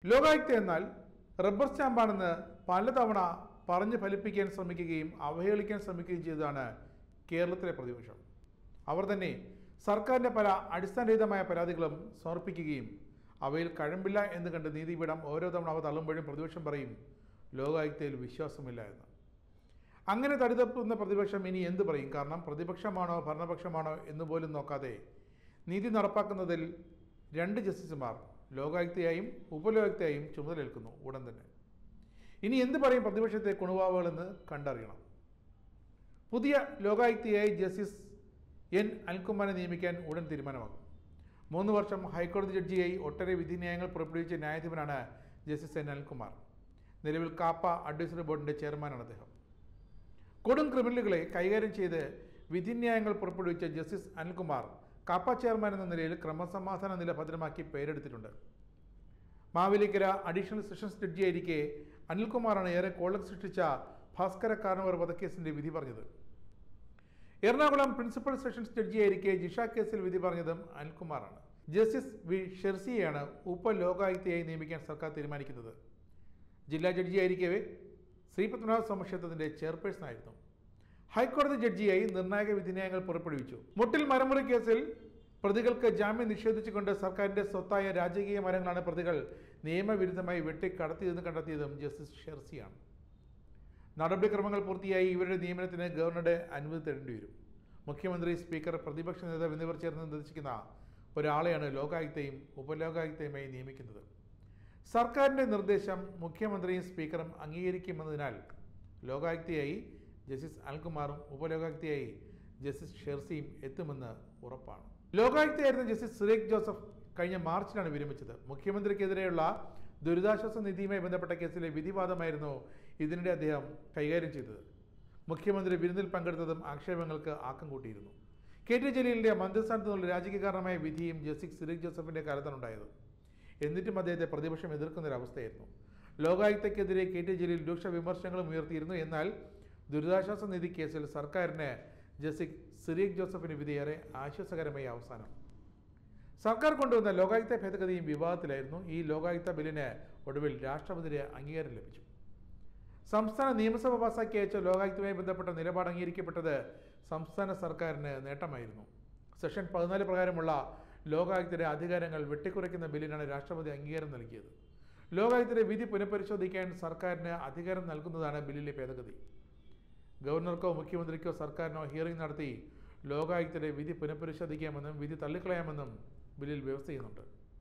ലോകായുക്ത എന്നാൽ റബ്ബർ സ്റ്റാമ്പാണെന്ന് പലതവണ പറഞ്ഞു ഫലിപ്പിക്കാൻ ശ്രമിക്കുകയും അവഹേളിക്കാൻ ശ്രമിക്കുകയും ചെയ്തതാണ് കേരളത്തിലെ പ്രതിപക്ഷം. അവർ തന്നെ സർക്കാരിൻ്റെ പല അടിസ്ഥാനരഹിതമായ പരാതികളും സമർപ്പിക്കുകയും അവയിൽ കഴമ്പില്ല എന്ന് കണ്ട് നീതിപീഠം ഓരോ തവണ അവ തള്ളുമ്പോഴും പ്രതിപക്ഷം പറയും ലോകായുക്തയിൽ വിശ്വാസമില്ല എന്ന്. അങ്ങനെ തടിതപ്പുന്ന പ്രതിപക്ഷം ഇനി എന്ത് പറയും? കാരണം പ്രതിപക്ഷമാണോ ഭരണപക്ഷമാണോ എന്ന് പോലും നോക്കാതെ നീതി നടപ്പാക്കുന്നതിൽ 2 ജസ്റ്റിസുമാർ ലോകായുക്തയായും ഉപലോകായുക്തയായും ചുമതലയേൽക്കുന്നു ഉടൻ തന്നെ. ഇനി എന്ത് പറയും പ്രതിപക്ഷത്തെ കുണുവാവുകളെന്ന് കണ്ടറിയണം. പുതിയ ലോകായുക്തയായി ജസ്റ്റിസ് എൻ അനിൽകുമാറിനെ നിയമിക്കാൻ ഉടൻ തീരുമാനമാകും. 3 വർഷം ഹൈക്കോടതി ജഡ്ജിയായി ഒട്ടേറെ വിധിന്യായങ്ങൾ പുറപ്പെടുവിച്ച ന്യായാധിപനാണ് ജസ്റ്റിസ് എൻ അനിൽകുമാർ. നിലവിൽ കാപ്പ അഡ്വൈസറി ബോർഡിൻ്റെ ചെയർമാനാണ് അദ്ദേഹം. കൊടും ക്രിമിനലുകളെ കൈകാര്യം ചെയ്ത് വിധിന്യായങ്ങൾ പുറപ്പെടുവിച്ച ജസ്റ്റിസ് അനിൽകുമാർ കാപ്പ ചെയർമാൻ എന്ന നിലയിൽ ക്രമസമാധാന നില ഭദ്രമാക്കി പേരെടുത്തിട്ടുണ്ട്. മാവേലിക്കര അഡീഷണൽ സെഷൻസ് ജഡ്ജിയായിരിക്കെ അനിൽകുമാറാണ് ഏറെ കോളം സൃഷ്ടിച്ച ഭാസ്കര കാർണവർ വധക്കേസിൻ്റെ വിധി പറഞ്ഞത്. എറണാകുളം പ്രിൻസിപ്പൽ സെഷൻസ് ജഡ്ജിയായിരിക്കെ ജിഷ കേസിൽ വിധി പറഞ്ഞതും അനിൽകുമാറാണ്. ജസ്റ്റിസ് വി ഷെർസിയെയാണ് ഉപലോകായുക്തയായി നിയമിക്കാൻ സർക്കാർ തീരുമാനിക്കുന്നത്. ജില്ലാ ജഡ്ജിയായിരിക്കവേ ശ്രീപത്മനാഭ സ്വാമിക്ഷേത്രത്തിൻ്റെ ചെയർപേഴ്സണായിരുന്നു. ഹൈക്കോടതി ജഡ്ജിയായി നിർണായക വിധിന്യായങ്ങൾ പുറപ്പെടുവിച്ചു. മുട്ടിൽ മരമുറി കേസിൽ പ്രതികൾക്ക് ജാമ്യം നിഷേധിച്ചുകൊണ്ട് സർക്കാരിൻ്റെ സ്വത്തായ രാജകീയ മരങ്ങളാണ് പ്രതികൾ നിയമവിരുദ്ധമായി വെട്ടിക്കടത്തിയതെന്ന് കണ്ടെത്തിയതും ജസ്റ്റിസ് ഷെർസിയാണ്. നടപടിക്രമങ്ങൾ പൂർത്തിയായി ഇവരുടെ നിയമനത്തിന് ഗവർണറുടെ അനുമതി തേടേണ്ടി വരും. മുഖ്യമന്ത്രി, സ്പീക്കർ, പ്രതിപക്ഷ നേതാവ് എന്നിവർ ചേർന്ന് നിർദ്ദേശിക്കുന്ന ഒരാളെയാണ് ലോകായുക്തയും ഉപലോകായുക്തയുമായി നിയമിക്കുന്നത്. സർക്കാരിൻ്റെ നിർദ്ദേശം മുഖ്യമന്ത്രിയും സ്പീക്കറും അംഗീകരിക്കുമെന്നതിനാൽ ലോകായുക്തയായി ജസ്റ്റിസ് അനിൽകുമാറും ഉപലോകായുക്തയായി ജസ്റ്റിസ് ഷെർസിയും എത്തുമെന്ന് ഉറപ്പാണ്. ലോകായുക്തയായിരുന്ന ജസ്റ്റിസ് സിറിയക് ജോസഫ് കഴിഞ്ഞ മാർച്ചിലാണ് വിരമിച്ചത്. മുഖ്യമന്ത്രിക്കെതിരെയുള്ള ദുരിതാശ്വാസ നിധിയുമായി ബന്ധപ്പെട്ട കേസിലെ വിധിവാദമായിരുന്നു ഇതിനിടെ അദ്ദേഹം കൈകാര്യം ചെയ്തത്. മുഖ്യമന്ത്രി വിരുന്നിൽ പങ്കെടുത്തതും ആക്ഷേപങ്ങൾക്ക് ആക്കം കൂട്ടിയിരുന്നു. KT ജലീലിൻ്റെ മന്ത്രിസ്ഥാനത്തു നിന്നുള്ള രാജകീയ കാരണമായ വിധിയും ജസ്റ്റിസ് സിറിയക് ജോസഫിൻ്റെ കാലത്താണുണ്ടായത്. എന്നിട്ടും അദ്ദേഹത്തെ പ്രതിപക്ഷം എതിർക്കുന്നൊരവസ്ഥയായിരുന്നു. ലോകായുക്തയ്ക്കെതിരെ KT ജലീൽ രൂക്ഷ വിമർശനങ്ങളും ഉയർത്തിയിരുന്നു. എന്നാൽ ദുരിതാശ്വാസ നിധി കേസിൽ സർക്കാരിന് ജസ്റ്റിസ് സിറിയക് ജോസഫിന് വിധിയേറെ ആശ്വാസകരമായി അവസാനം. സർക്കാർ കൊണ്ടുവന്ന ലോകായുക്ത ഭേദഗതിയും വിവാദത്തിലായിരുന്നു. ഈ ലോകായുക്ത ബില്ലിന് ഒടുവിൽ രാഷ്ട്രപതിയുടെ അംഗീകാരം ലഭിച്ചു. സംസ്ഥാന നിയമസഭ പാസാക്കി അയച്ച ലോകായുക്തയുമായി ബന്ധപ്പെട്ട നിലപാട് അംഗീകരിക്കപ്പെട്ടത് സംസ്ഥാന സർക്കാരിന് നേട്ടമായിരുന്നു. സെക്ഷൻ 14 പ്രകാരമുള്ള ലോകായുക്തയുടെ അധികാരങ്ങൾ വെട്ടിക്കുറയ്ക്കുന്ന ബില്ലിനാണ് രാഷ്ട്രപതി അംഗീകാരം നൽകിയത്. ലോകായുക്തയുടെ വിധി പുനഃപരിശോധിക്കാൻ സർക്കാരിന് അധികാരം നൽകുന്നതാണ് ബില്ലിലെ ഭേദഗതി. ഗവർണർക്കോ മുഖ്യമന്ത്രിക്കോ സർക്കാരിനോ ഹിയറിംഗ് നടത്തി ലോകായുക്തയുടെ വിധി പുനഃപരിശോധിക്കാമെന്നും വിധി തള്ളിക്കളയാമെന്നും ബില്ലിൽ വ്യവസ്ഥ ചെയ്യുന്നുണ്ട്.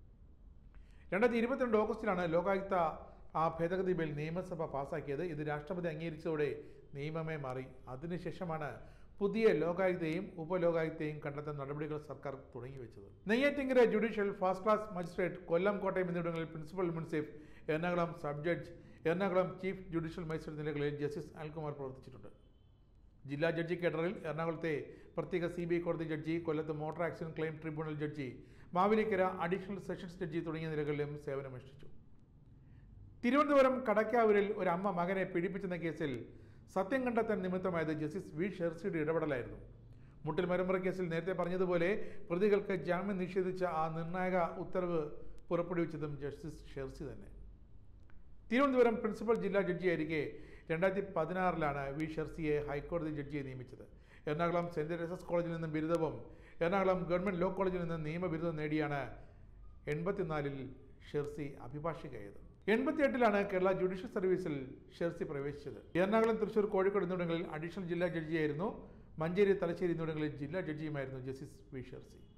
2022 ഓഗസ്റ്റിലാണ് ലോകായുക്ത ഭേദഗതി ബിൽ നിയമസഭ പാസാക്കിയത്. ഇത് രാഷ്ട്രപതി അംഗീകരിച്ചതോടെ നിയമമേ മാറി. അതിനുശേഷമാണ് പുതിയ ലോകായുക്തയും ഉപലോകായുക്തയും കണ്ടെത്താൻ നടപടികൾ സർക്കാർ തുടങ്ങിവെച്ചത്. Neyyattinkara judicial first class magistrate, Kollam, Kottayam എന്നിവിടങ്ങളിൽ പ്രിൻസിപ്പൽ മുൻസിഫ്, Ernakulam sub judge, Ernakulam chief judicial magistrate നിലകളിൽ ജസ്റ്റിസ് അനിൽകുമാർ പ്രവർത്തിച്ചിട്ടുണ്ട്. ജില്ലാ ജഡ്ജി കേഡറിൽ എറണാകുളത്തെ പ്രത്യേക CBI കോടതി ജഡ്ജി, കൊല്ലത്ത് മോട്ടോർ ആക്സിഡന്റ് ക്ലെയിം ട്രിബ്യൂണൽ ജഡ്ജി, മാവേലിക്കര അഡീഷണൽ സെഷൻസ് ജഡ്ജി തുടങ്ങിയ നിലകളിലും സേവനമനുഷ്ഠിച്ചു. തിരുവനന്തപുരം കടക്കാവൂരിൽ ഒരു അമ്മ മകനെ പീഡിപ്പിച്ചെന്ന കേസിൽ സത്യം കണ്ടെത്താൻ നിമിത്തമായത് ജസ്റ്റിസ് വി ഷെർസിയുടെ ഇടപെടലായിരുന്നു. മുട്ടിൽ മരമുറി കേസിൽ നേരത്തെ പറഞ്ഞതുപോലെ പ്രതികൾക്ക് ജാമ്യം നിഷേധിച്ച ആ നിർണായക ഉത്തരവ് പുറപ്പെടുവിച്ചതും ജസ്റ്റിസ് ഷെർസി തന്നെ. തിരുവനന്തപുരം പ്രിൻസിപ്പൽ ജില്ലാ ജഡ്ജിയായിരിക്കെ 2016 വി ഷെർസിയെ ഹൈക്കോടതി ജഡ്ജിയെ നിയമിച്ചത്. എറണാകുളം സെന്റ് തെരേസസ് കോളേജിൽ നിന്നും ബിരുദവും എറണാകുളം ഗവൺമെൻറ് ലോ കോളേജിൽ നിന്നും നിയമബിരുദം നേടിയാണ് 84 ഷെർസി അഭിഭാഷകയായത്. 88 കേരള ജുഡീഷ്യൽ സർവീസിൽ ഷെർസി പ്രവേശിച്ചത്. എറണാകുളം, തൃശൂർ, കോഴിക്കോട് എന്നിവിടങ്ങളിൽ അഡീഷണൽ ജില്ലാ ജഡ്ജിയായിരുന്നു. മഞ്ചേരി, തലശ്ശേരി എന്നിവിടങ്ങളിൽ ജില്ലാ ജഡ്ജിയുമായിരുന്നു ജസ്റ്റിസ് വി ഷെർസി.